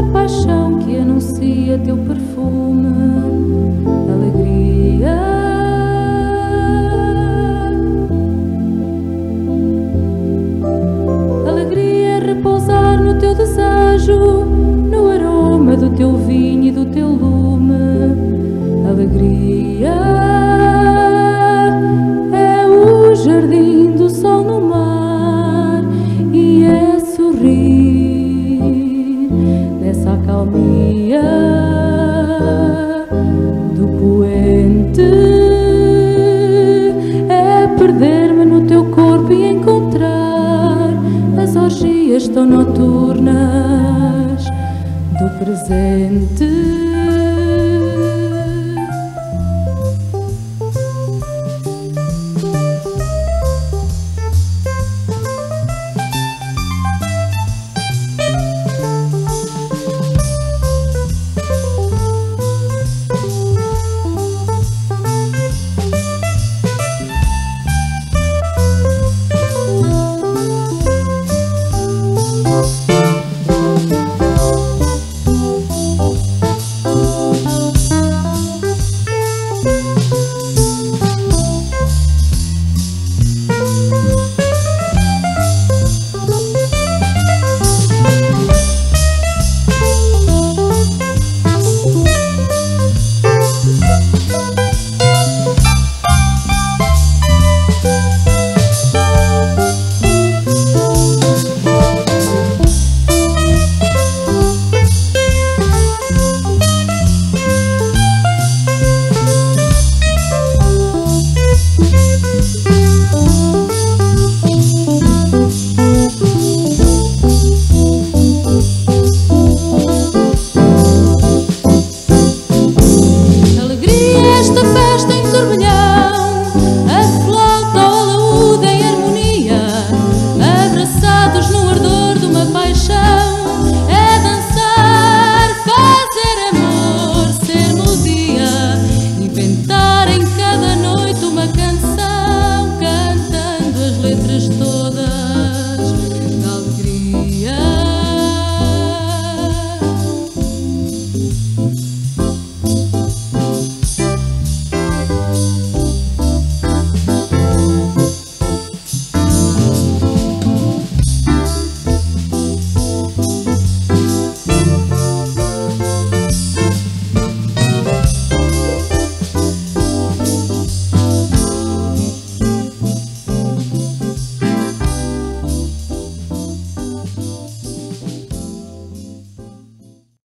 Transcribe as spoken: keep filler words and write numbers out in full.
a paixão que anuncia teu perfume, alegria. Alegria é repousar no teu desejo, no aroma do teu vinho e do teu lume. Alegria é o jardim do sol no mar e é sorrir nessa acalmia do poente. É perder-me no teu corpo e encontrar as orgias tão noturnas do presente.